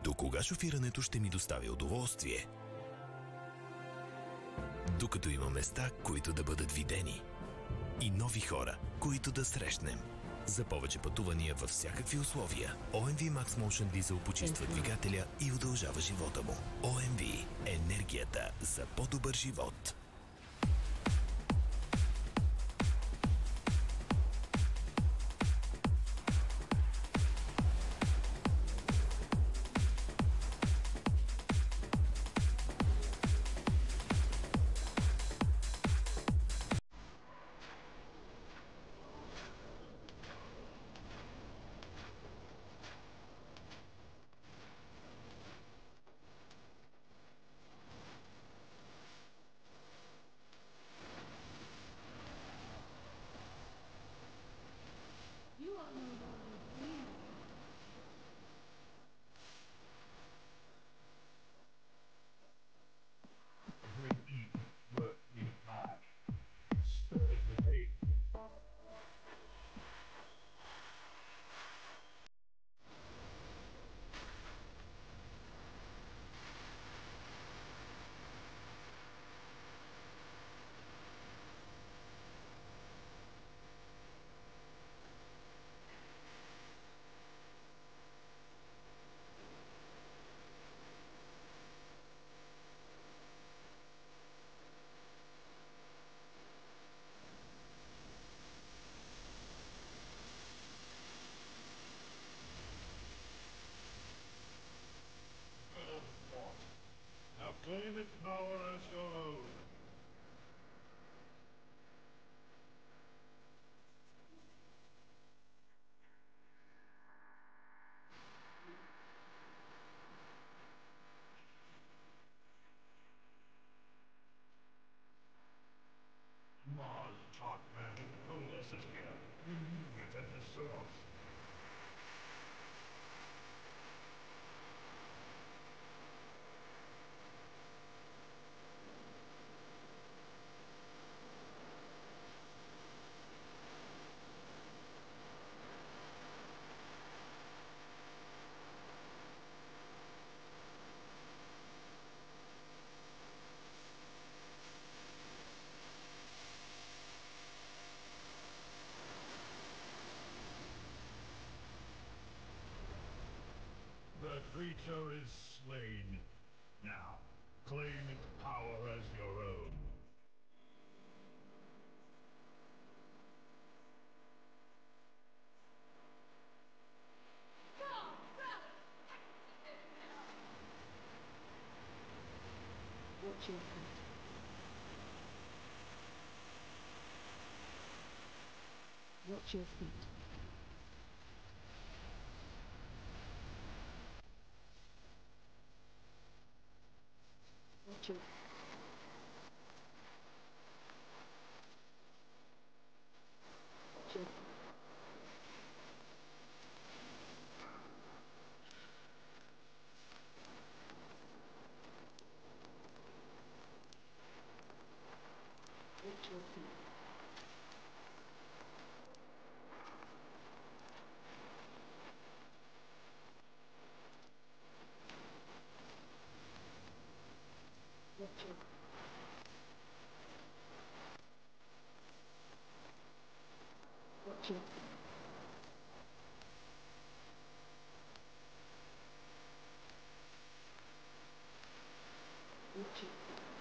До кога шофирането ще ми доставя удоволствие? Докато има места, които да бъдат видени. И нови хора, които да срещнем. За повече пътувания във всякакви условия, OMV Max Motion Diesel почиства двигателя и удължава живота му. OMV – енергията за по-добър живот. Now claim its power as your own. Mars taught man who listen here. Within the source. The creature is slain. Now, claim its power as your own. Watch your feet. Watch your feet. Watch your Watch your Watch your feet. Watch your Watch your Watch your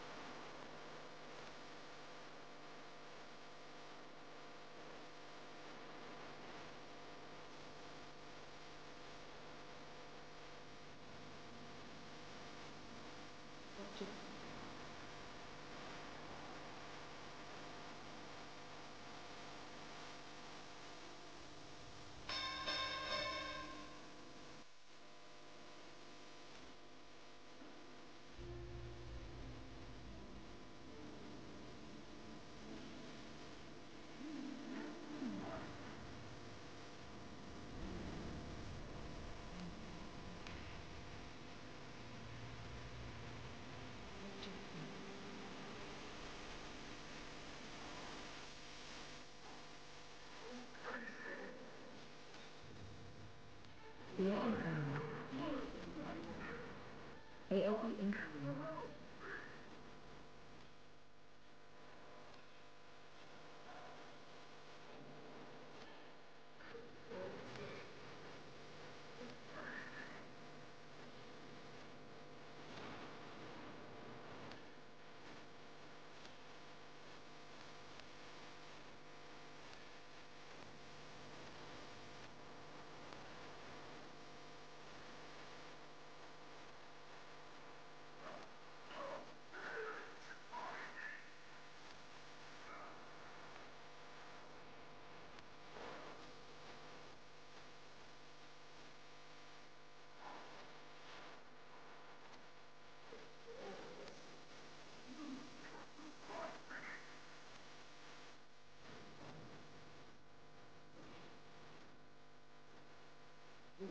Watch your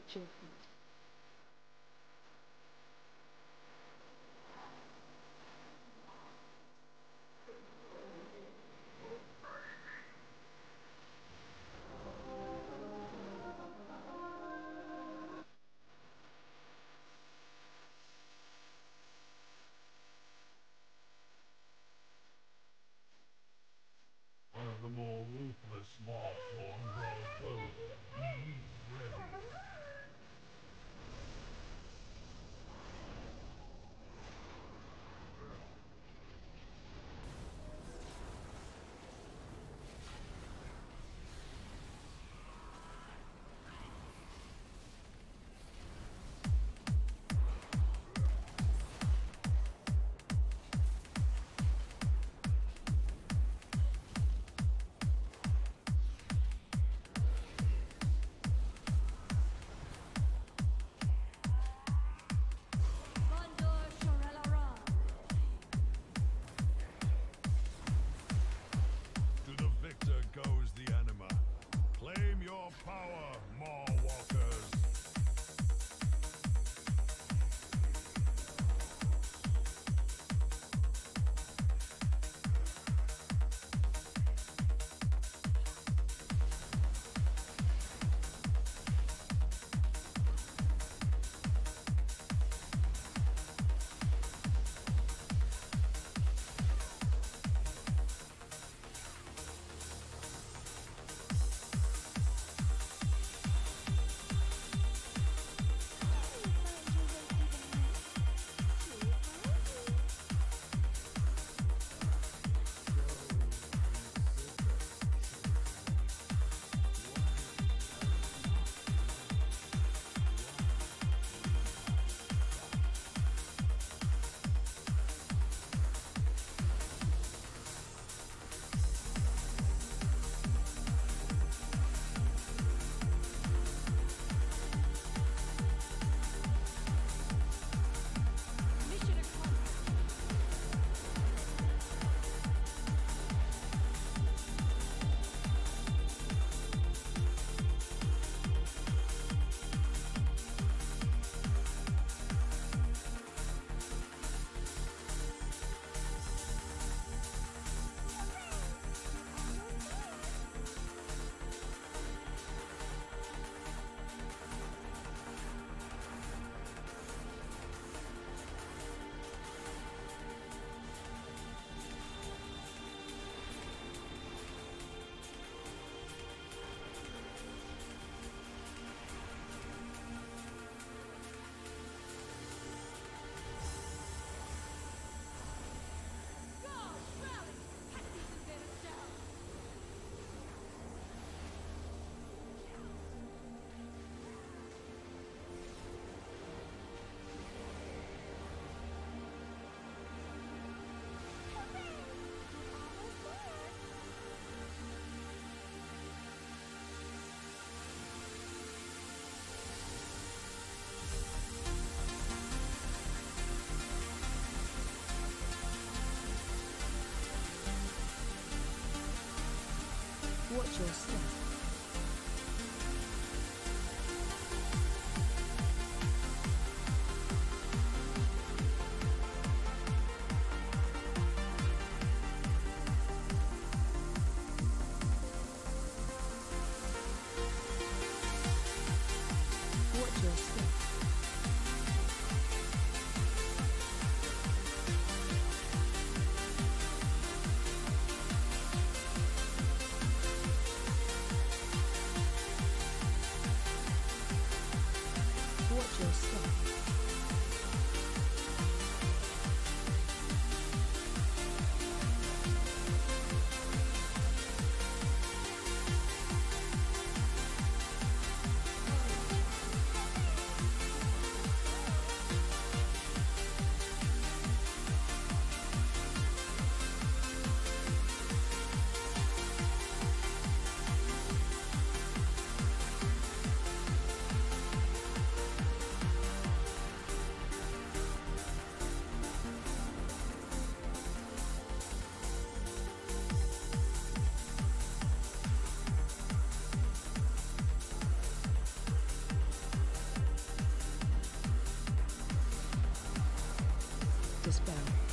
Watch your feet. One of the more ruthless mobs on World Road. He's ready. To the victor goes the anima. Claim your power, Maw Walkers. Watch your step. Watch your step. a spell.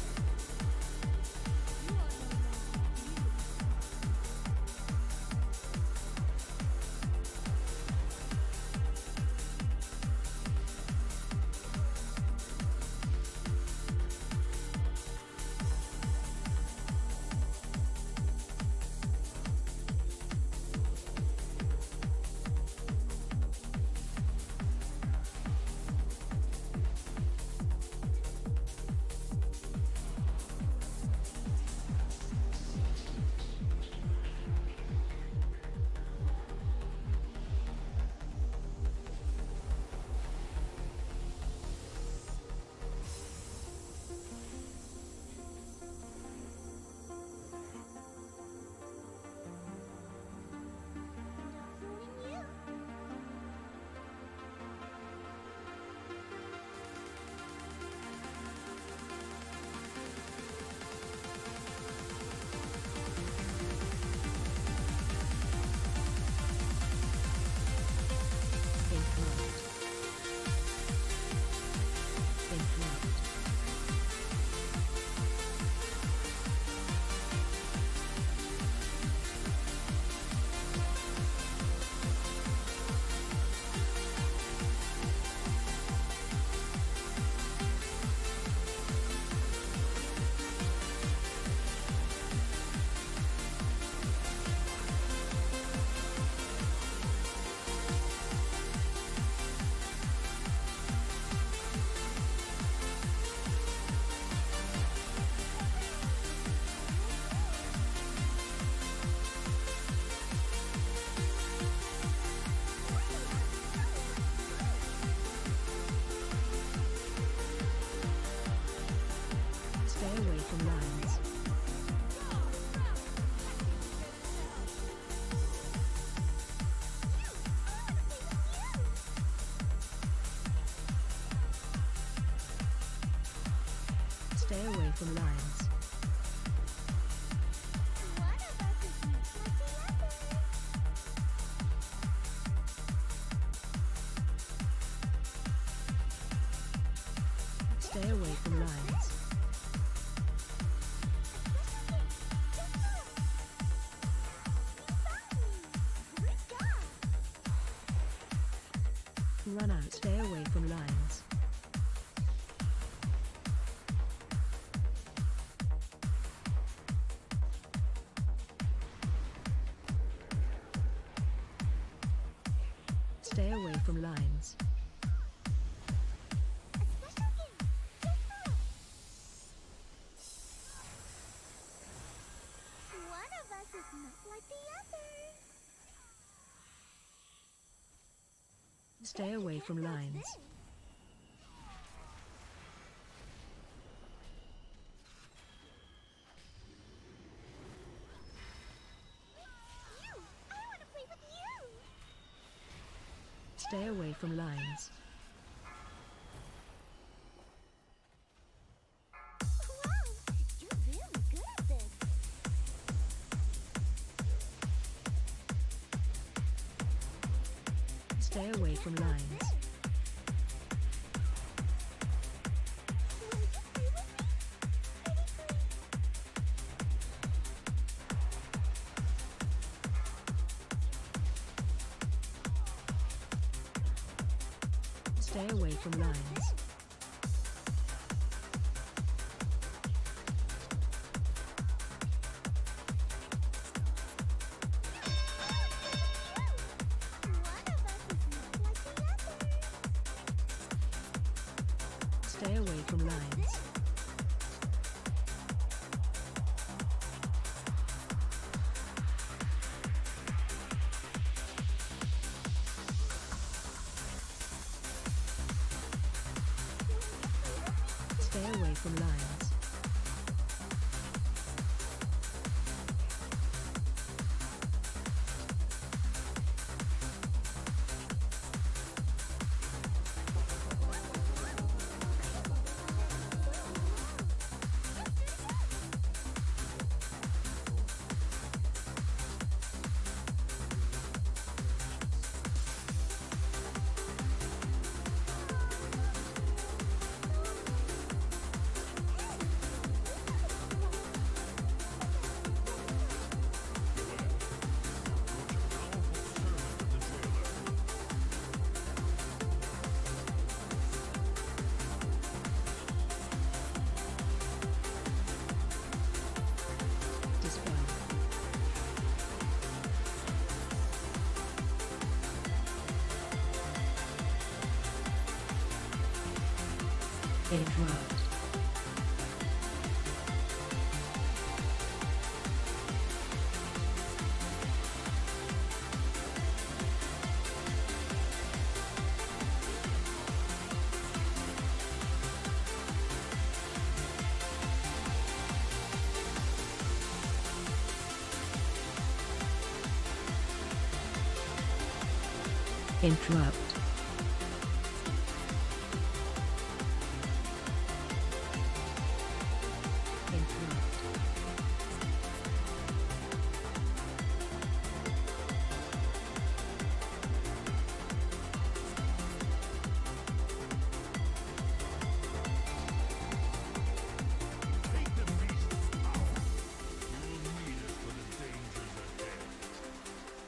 Stay away from lines. Stay away from lines. Run out. Stay away from lines. Stay away from lines. One of us is not like the other. Stay away from lines. You! I want to play with you! Stay away from lines. Wow! You're really good at this. Stay away from lines. Will you play with me? Stay away from lines. One of us is not like the other. Stay away from lines. Stay away from lines. Interrupt. Interrupt. Take the beast's power. You will need it for the dangers ahead.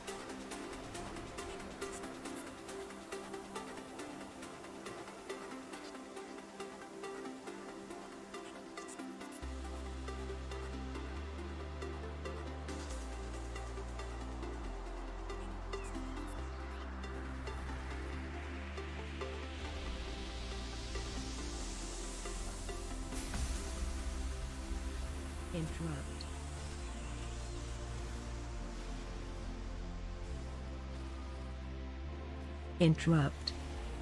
Interrupt. Interrupt.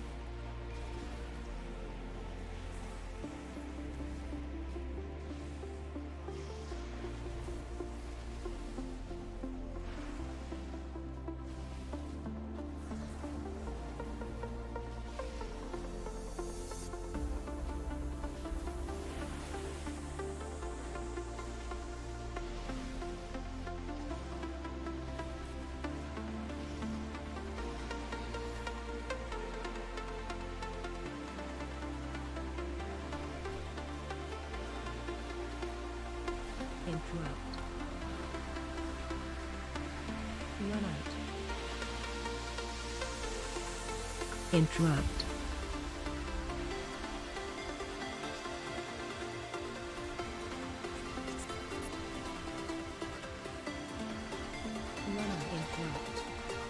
Interrupt. Run out. Interrupt. Run out. Interrupt.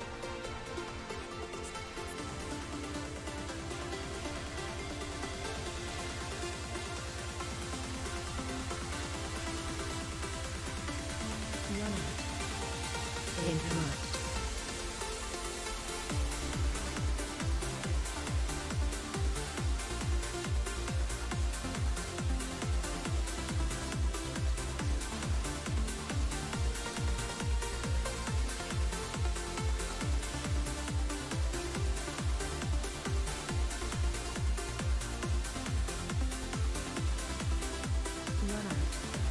Run out. Interrupt. Run out.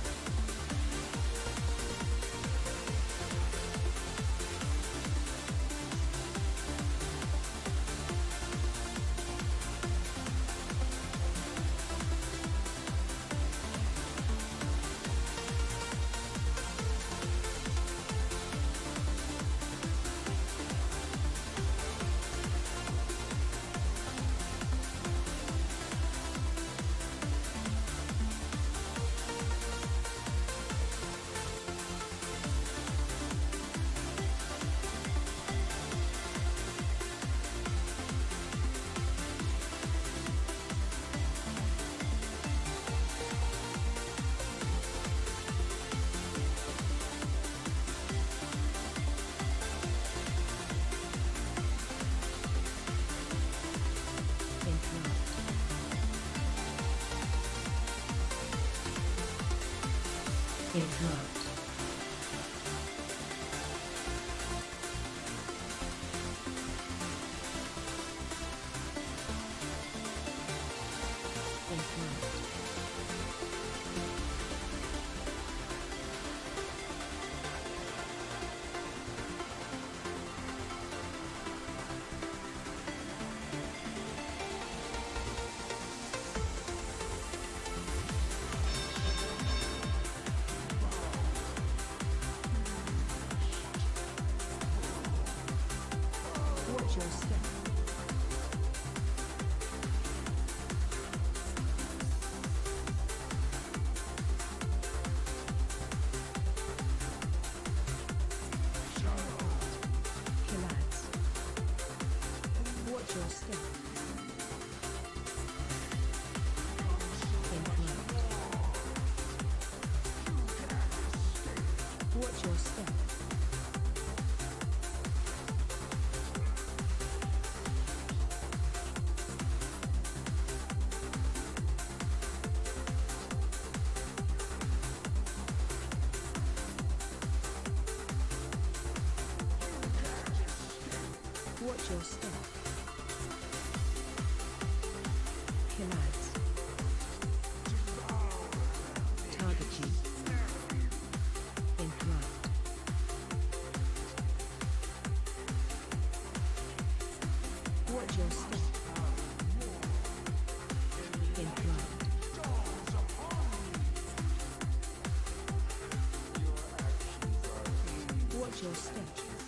Interrupt. Interrupt. Watch your step. Collapse. Target you. Interrupt. Watch your step. Interrupt. Watch your step.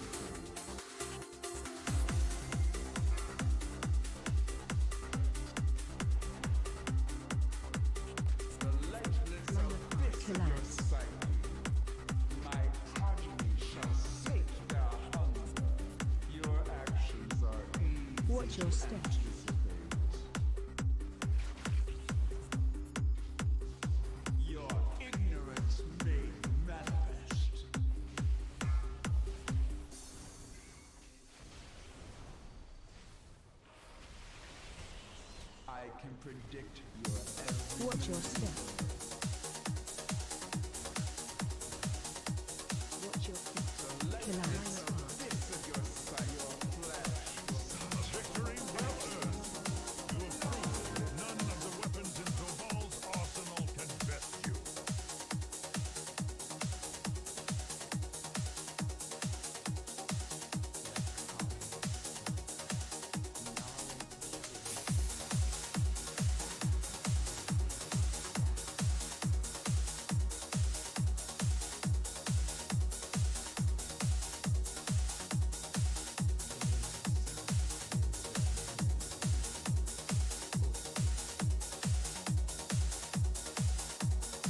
Collapse. My progeny shall sate their hunger. Your actions are easy. Watch your step. Your ignorance made manifest. I can predict your every Watch your step.